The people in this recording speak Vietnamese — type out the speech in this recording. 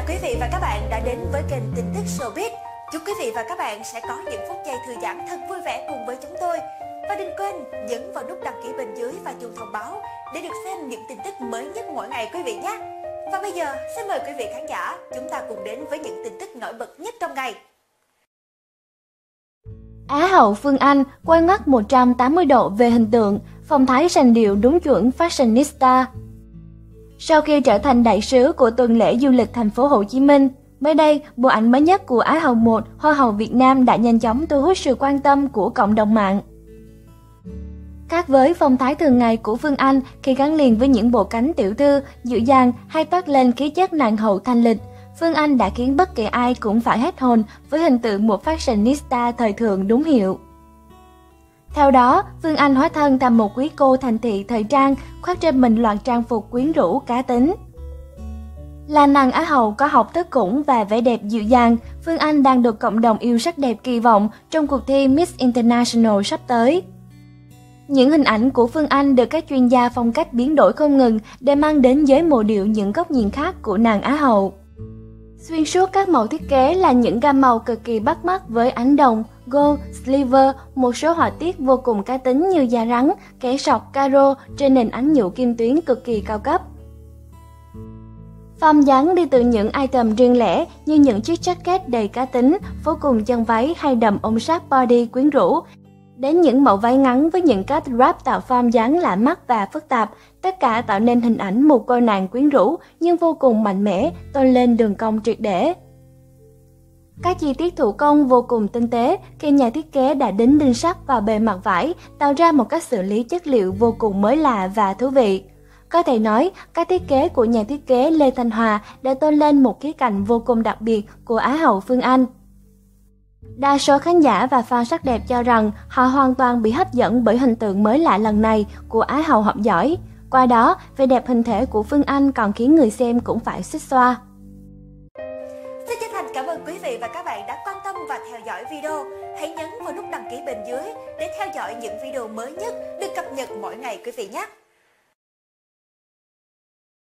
quý vị và các bạn đã đến với kênh tin tức showbiz. Chúc quý vị và các bạn sẽ có những phút giây thư giãn thật vui vẻ cùng với chúng tôi. Và đừng quên nhấn vào nút đăng ký bên dưới và chuông thông báo để được xem những tin tức mới nhất mỗi ngày quý vị nhé. Và bây giờ xin mời quý vị khán giả chúng ta cùng đến với những tin tức nổi bật nhất trong ngày. Á hậu Phương Anh quay ngoắt 180 độ về hình tượng, phong thái sành điệu đúng chuẩn fashionista. Sau khi trở thành đại sứ của tuần lễ du lịch thành phố Hồ Chí Minh, mới đây, bộ ảnh mới nhất của Á hậu 1, Hoa hậu Việt Nam đã nhanh chóng thu hút sự quan tâm của cộng đồng mạng. Khác với phong thái thường ngày của Phương Anh khi gắn liền với những bộ cánh tiểu thư, dịu dàng hay toát lên khí chất nàng hậu thanh lịch, Phương Anh đã khiến bất kỳ ai cũng phải hết hồn với hình tượng một fashionista thời thượng đúng hiệu. Theo đó, Phương Anh hóa thân thành một quý cô thành thị thời trang, khoác trên mình loạt trang phục quyến rũ cá tính. Là nàng Á hậu có học thức khủng và vẻ đẹp dịu dàng, Phương Anh đang được cộng đồng yêu sắc đẹp kỳ vọng trong cuộc thi Miss International sắp tới. Những hình ảnh của Phương Anh được các chuyên gia phong cách biến đổi không ngừng để mang đến giới mộ điệu những góc nhìn khác của nàng Á hậu. Xuyên suốt các mẫu thiết kế là những gam màu cực kỳ bắt mắt với ánh đồng, gold, silver, một số họa tiết vô cùng cá tính như da rắn, kẻ sọc, caro trên nền ánh nhũ kim tuyến cực kỳ cao cấp. Form dáng đi từ những item riêng lẻ như những chiếc jacket đầy cá tính, vô cùng chân váy hay đầm ôm sát body quyến rũ, đến những mẫu váy ngắn với những cắt wrap tạo form dáng lạ mắt và phức tạp, tất cả tạo nên hình ảnh một cô nàng quyến rũ nhưng vô cùng mạnh mẽ, tôn lên đường cong triệt để. Các chi tiết thủ công vô cùng tinh tế khi nhà thiết kế đã đính đinh sắt vào bề mặt vải, tạo ra một cách xử lý chất liệu vô cùng mới lạ và thú vị. Có thể nói, các thiết kế của nhà thiết kế Lê Thanh Hòa đã tôn lên một khía cạnh vô cùng đặc biệt của Á hậu Phương Anh. Đa số khán giả và fan sắc đẹp cho rằng họ hoàn toàn bị hấp dẫn bởi hình tượng mới lạ lần này của Á hậu học giỏi. Qua đó, vẻ đẹp hình thể của Phương Anh còn khiến người xem cũng phải xuýt xoa. Xin chân thành cảm ơn quý vị và các bạn đã quan tâm và theo dõi video. Hãy nhấn vào nút đăng ký bên dưới để theo dõi những video mới nhất được cập nhật mỗi ngày quý vị nhé.